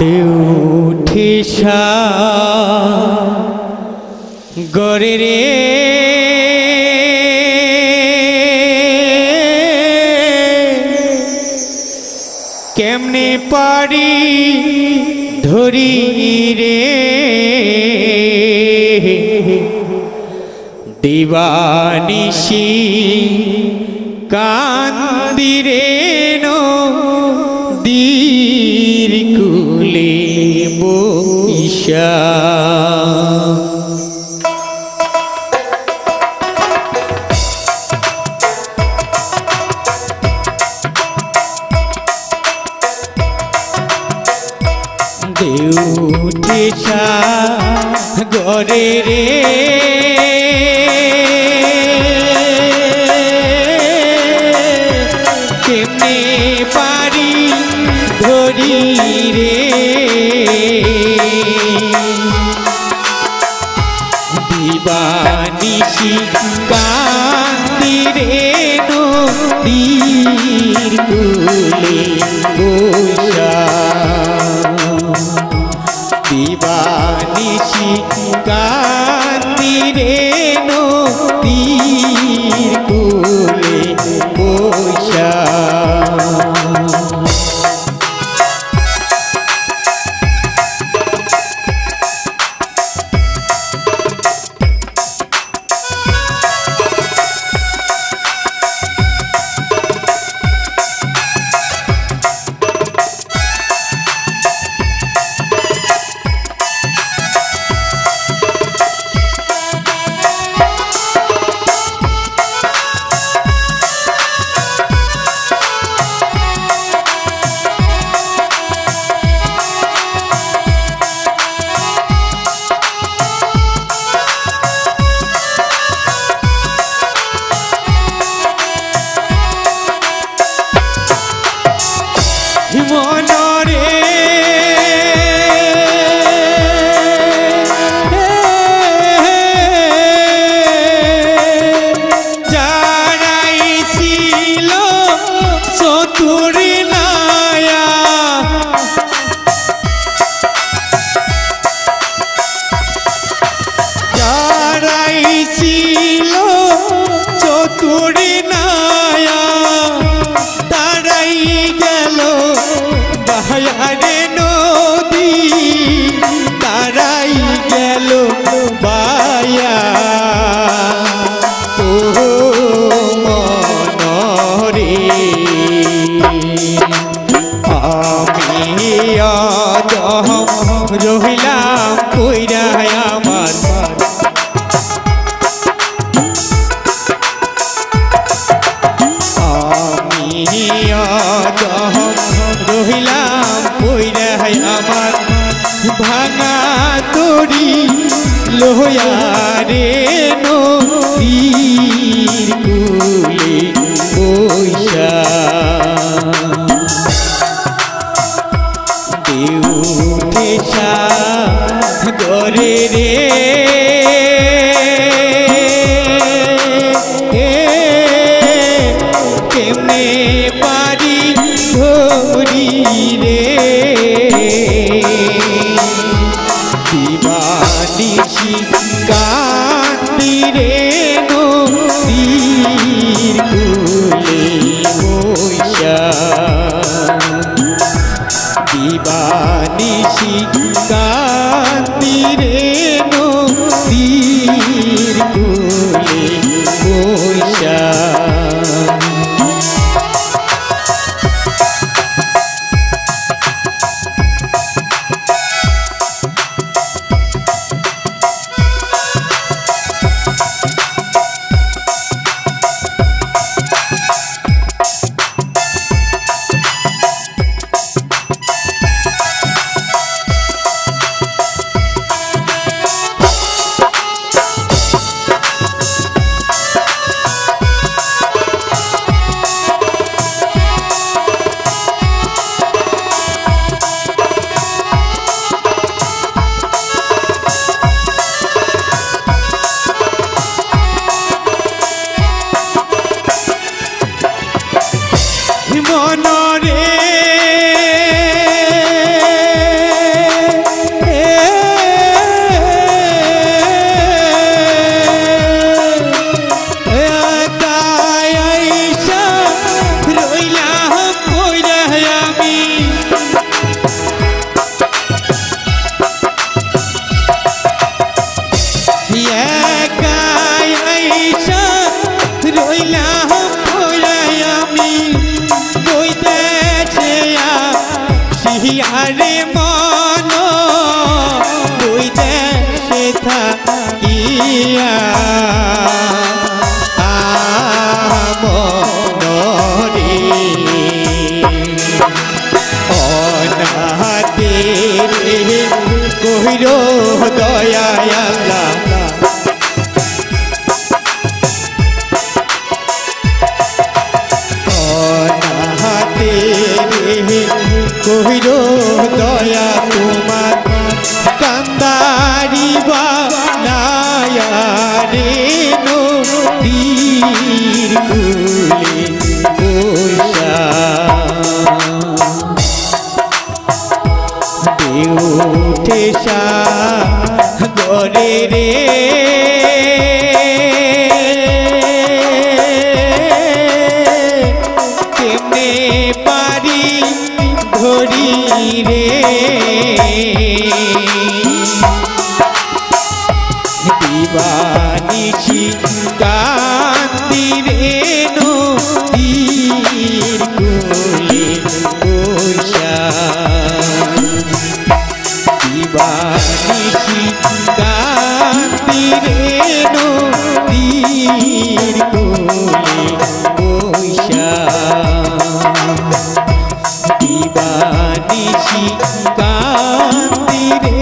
উঠিসা গরে রে কেমনে পারি ধরি রে দিবানিশি কান্দিরে নদীর কুলে বইসা উঠিসা গরে রে কেমনে পারি ধরি রে দিবানিশি কান্দি রে নদীর কুলে বইসা দিবানিশি কান্দি রে নদীর কুলে বইসা মনরে জানাইছিল চতুর নায়া জানাইছিল চতুর নায়া তারাই গেল বাহারে নদী তারাই গেল বায়া ও মনরে আমি আদম রহিলাম কইরা আমার রহিলাম কইরা আমার ভাঙা তরি লোয়া রে নদীর কুলে বইসা উঠিসা গরে রে কেমনে পারি ধরি রে দিবানিশি কান্দি রে নদীর কুলে বইসা দিবানিশি কান্দি রে নদীর কুলে বইসা মনরে দিয়া আমনরে অনাথে রে কহির দয়া আল্লাহ অনাথে রে কহির দয়া তোমার কান্দারিবা নায়ারে নদীর কূলে বৈশা উঠে সাগরে রে কেমনে পারি ধরি রে দিবানিশি কান্দি রে নদীর কূলে বৈশা দিবানিশি কান্দি রে নদীর কূলে বৈশা দিবানিশি কান্দি রে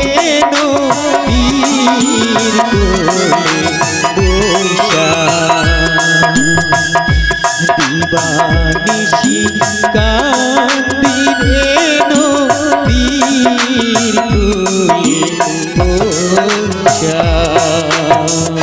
নদীর কূলে বৈশা দিবানিশি কান্দি রে নদীর কূলে বৈশা